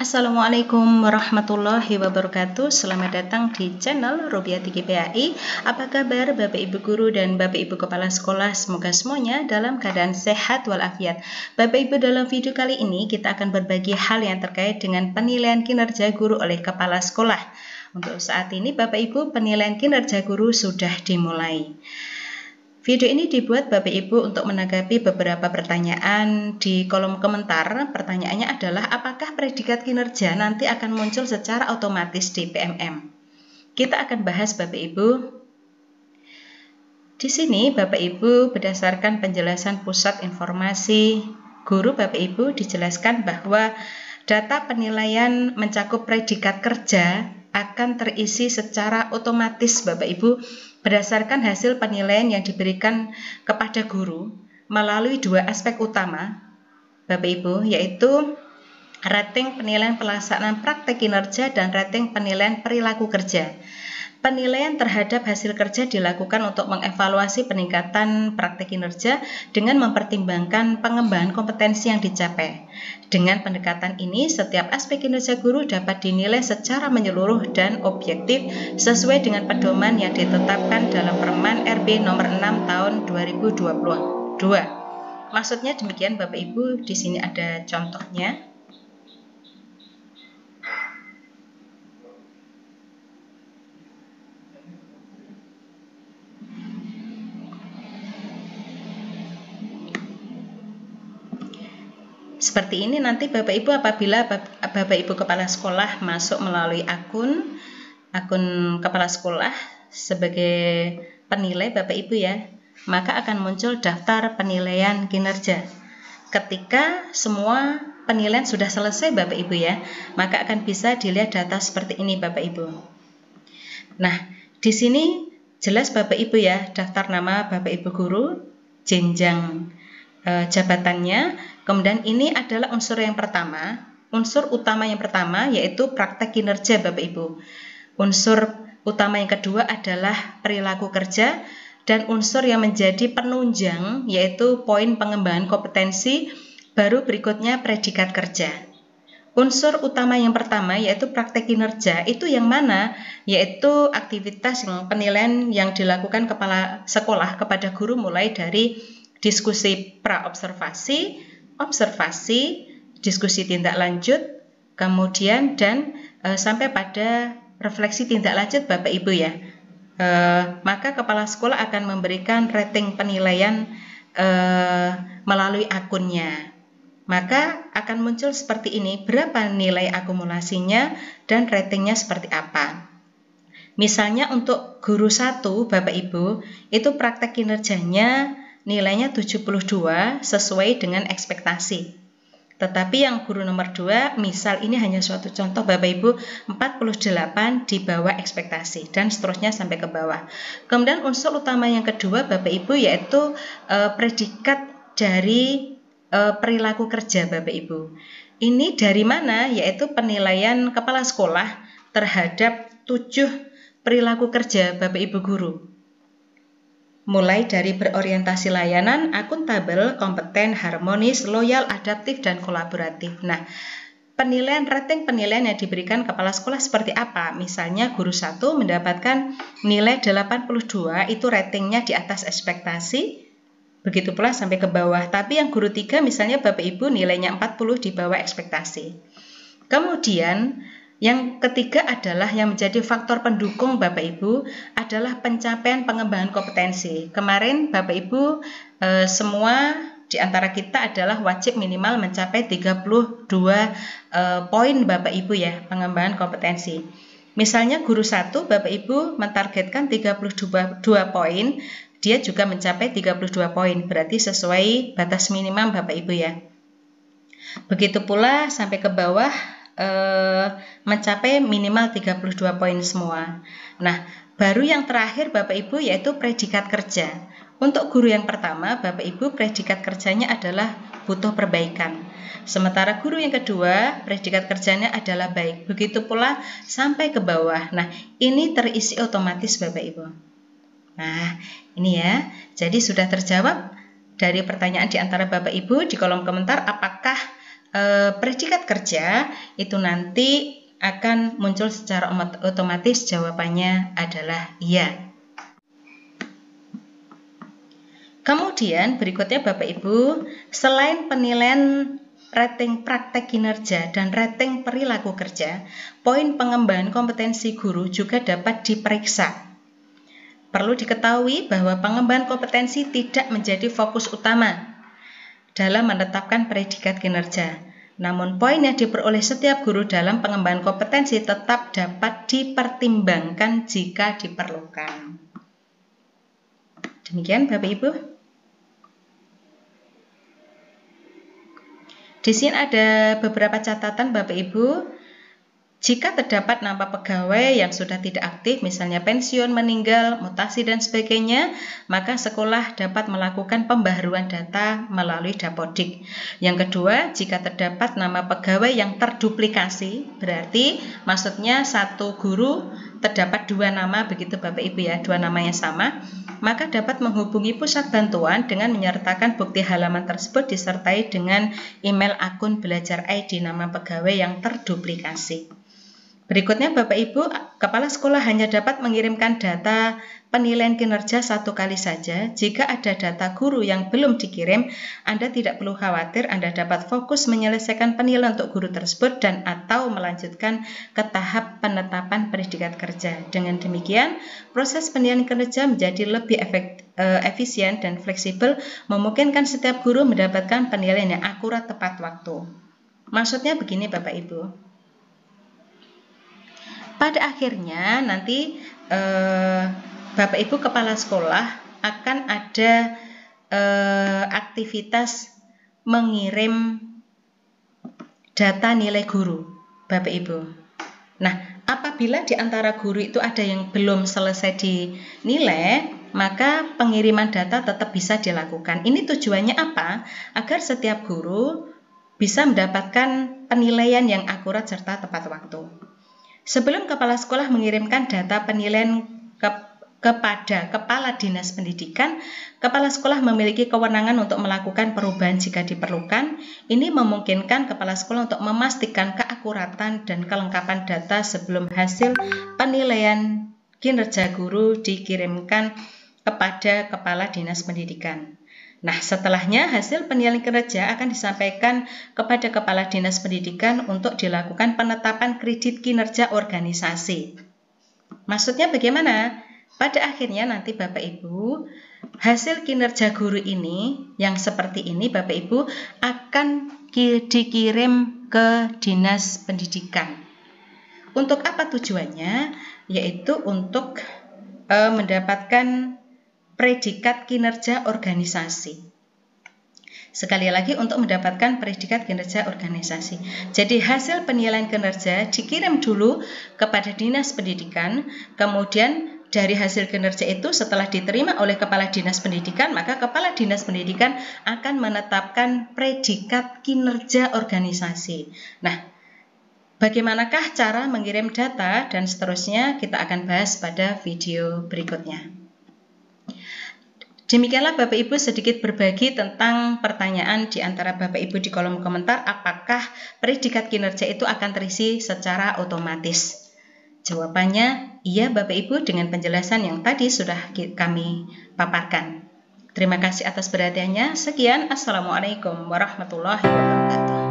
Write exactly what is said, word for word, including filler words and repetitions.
Assalamualaikum warahmatullahi wabarakatuh. Selamat datang di channel Robiati G P A I. Apa kabar Bapak Ibu Guru dan Bapak Ibu Kepala Sekolah? Semoga semuanya dalam keadaan sehat walafiat. Bapak Ibu, dalam video kali ini kita akan berbagi hal yang terkait dengan penilaian kinerja guru oleh Kepala Sekolah. Untuk saat ini Bapak Ibu, penilaian kinerja guru sudah dimulai. Video ini dibuat Bapak Ibu untuk menanggapi beberapa pertanyaan di kolom komentar. Pertanyaannya adalah, apakah predikat kinerja nanti akan muncul secara otomatis di P M M? Kita akan bahas Bapak Ibu. Di sini Bapak Ibu, berdasarkan penjelasan Pusat Informasi Guru, Bapak Ibu dijelaskan bahwa data penilaian mencakup predikat kerja akan terisi secara otomatis Bapak Ibu berdasarkan hasil penilaian yang diberikan kepada guru melalui dua aspek utama Bapak Ibu, yaitu rating penilaian pelaksanaan praktek kinerja dan rating penilaian perilaku kerja. Penilaian terhadap hasil kerja dilakukan untuk mengevaluasi peningkatan praktek kinerja dengan mempertimbangkan pengembangan kompetensi yang dicapai. Dengan pendekatan ini, setiap aspek kinerja guru dapat dinilai secara menyeluruh dan objektif sesuai dengan pedoman yang ditetapkan dalam Permen R B nomor enam tahun dua ribu dua puluh dua. Maksudnya demikian Bapak Ibu, di sini ada contohnya. Seperti ini nanti Bapak Ibu, apabila Bapak Ibu Kepala Sekolah masuk melalui akun akun Kepala Sekolah sebagai penilai Bapak Ibu ya, maka akan muncul daftar penilaian kinerja. Ketika semua penilaian sudah selesai Bapak Ibu ya, maka akan bisa dilihat data seperti ini Bapak Ibu. Nah, di sini jelas Bapak Ibu ya, daftar nama Bapak Ibu guru, jenjang e, jabatannya. Kemudian ini adalah unsur yang pertama, unsur utama yang pertama yaitu praktek kinerja Bapak Ibu. Unsur utama yang kedua adalah perilaku kerja, dan unsur yang menjadi penunjang yaitu poin pengembangan kompetensi, baru berikutnya predikat kerja. Unsur utama yang pertama yaitu praktek kinerja, itu yang mana? Yaitu aktivitas yang penilaian yang dilakukan kepala sekolah kepada guru, mulai dari diskusi pra-observasi, observasi, diskusi tindak lanjut, kemudian dan e, sampai pada refleksi tindak lanjut Bapak Ibu ya. E, maka kepala sekolah akan memberikan rating penilaian e, melalui akunnya. Maka akan muncul seperti ini, berapa nilai akumulasinya dan ratingnya seperti apa. Misalnya untuk guru satu Bapak Ibu, itu praktek kinerjanya nilainya tujuh puluh dua sesuai dengan ekspektasi. Tetapi yang guru nomor dua, misal ini hanya suatu contoh Bapak Ibu, empat puluh delapan di bawah ekspektasi, dan seterusnya sampai ke bawah. Kemudian unsur utama yang kedua Bapak Ibu yaitu e, predikat dari e, perilaku kerja Bapak Ibu. Ini dari mana? Yaitu penilaian kepala sekolah terhadap tujuh perilaku kerja Bapak Ibu guru. Mulai dari berorientasi layanan, akuntabel, kompeten, harmonis, loyal, adaptif, dan kolaboratif. Nah, penilaian rating penilaian yang diberikan kepala sekolah seperti apa? Misalnya guru satu mendapatkan nilai delapan puluh dua, itu ratingnya di atas ekspektasi, begitu pula sampai ke bawah. Tapi yang guru tiga misalnya Bapak Ibu nilainya empat puluh di bawah ekspektasi. Kemudian yang ketiga adalah yang menjadi faktor pendukung Bapak Ibu adalah pencapaian pengembangan kompetensi. Kemarin Bapak Ibu e, semua di antara kita adalah wajib minimal mencapai tiga puluh dua e, poin Bapak Ibu ya, pengembangan kompetensi. Misalnya guru satu Bapak Ibu mentargetkan tiga puluh dua poin, dia juga mencapai tiga puluh dua poin, berarti sesuai batas minimum Bapak Ibu ya. Begitu pula sampai ke bawah, Uh, mencapai minimal tiga puluh dua poin semua. Nah, baru yang terakhir Bapak Ibu yaitu predikat kerja. Untuk guru yang pertama Bapak Ibu, predikat kerjanya adalah butuh perbaikan. Sementara guru yang kedua, predikat kerjanya adalah baik. Begitu pula sampai ke bawah. Nah, ini terisi otomatis Bapak Ibu. Nah, ini ya. Jadi sudah terjawab dari pertanyaan di antara Bapak Ibu di kolom komentar, apakah e, predikat kerja itu nanti akan muncul secara otomatis jawabannya adalah iya. Kemudian berikutnya Bapak Ibu, selain penilaian rating praktek kinerja dan rating perilaku kerja, poin pengembangan kompetensi guru juga dapat diperiksa. Perlu diketahui bahwa pengembangan kompetensi tidak menjadi fokus utama dalam menetapkan predikat kinerja. Namun poin yang diperoleh setiap guru dalam pengembangan kompetensi tetap dapat dipertimbangkan jika diperlukan. Demikian Bapak Ibu. Di sini ada beberapa catatan Bapak Ibu. Jika terdapat nama pegawai yang sudah tidak aktif, misalnya pensiun, meninggal, mutasi, dan sebagainya, maka sekolah dapat melakukan pembaharuan data melalui Dapodik. Yang kedua, jika terdapat nama pegawai yang terduplikasi, berarti maksudnya satu guru terdapat dua nama, begitu Bapak Ibu ya, dua nama yang sama, maka dapat menghubungi pusat bantuan dengan menyertakan bukti halaman tersebut disertai dengan email akun belajar I D nama pegawai yang terduplikasi. Berikutnya Bapak Ibu, kepala sekolah hanya dapat mengirimkan data penilaian kinerja satu kali saja. Jika ada data guru yang belum dikirim, Anda tidak perlu khawatir, Anda dapat fokus menyelesaikan penilaian untuk guru tersebut dan atau melanjutkan ke tahap penetapan predikat kerja. Dengan demikian, proses penilaian kinerja menjadi lebih efek, e, efisien dan fleksibel, memungkinkan setiap guru mendapatkan penilaian yang akurat tepat waktu. Maksudnya begini Bapak Ibu. Pada akhirnya nanti eh, Bapak Ibu kepala sekolah akan ada eh, aktivitas mengirim data nilai guru Bapak Ibu. Nah, apabila di antara guru itu ada yang belum selesai dinilai, maka pengiriman data tetap bisa dilakukan. Ini tujuannya apa? Agar setiap guru bisa mendapatkan penilaian yang akurat serta tepat waktu. Sebelum kepala sekolah mengirimkan data penilaian ke, kepada kepala dinas pendidikan, kepala sekolah memiliki kewenangan untuk melakukan perubahan jika diperlukan. Ini memungkinkan kepala sekolah untuk memastikan keakuratan dan kelengkapan data sebelum hasil penilaian kinerja guru dikirimkan kepada kepala dinas pendidikan. Nah, setelahnya hasil penilaian kinerja akan disampaikan kepada Kepala Dinas Pendidikan untuk dilakukan penetapan kredit kinerja organisasi. Maksudnya bagaimana? Pada akhirnya nanti Bapak Ibu, hasil kinerja guru ini yang seperti ini Bapak Ibu akan dikirim ke Dinas Pendidikan. Untuk apa tujuannya? Yaitu untuk e, mendapatkan predikat kinerja organisasi. Sekali lagi untuk mendapatkan predikat kinerja organisasi. Jadi hasil penilaian kinerja dikirim dulu kepada Dinas Pendidikan, kemudian dari hasil kinerja itu setelah diterima oleh Kepala Dinas Pendidikan, maka Kepala Dinas Pendidikan akan menetapkan predikat kinerja organisasi. Nah, bagaimanakah cara mengirim data dan seterusnya kita akan bahas pada video berikutnya. Demikianlah Bapak Ibu sedikit berbagi tentang pertanyaan di antara Bapak Ibu di kolom komentar, apakah predikat kinerja itu akan terisi secara otomatis? Jawabannya iya Bapak Ibu dengan penjelasan yang tadi sudah kami paparkan. Terima kasih atas perhatiannya. Sekian, Assalamualaikum warahmatullahi wabarakatuh.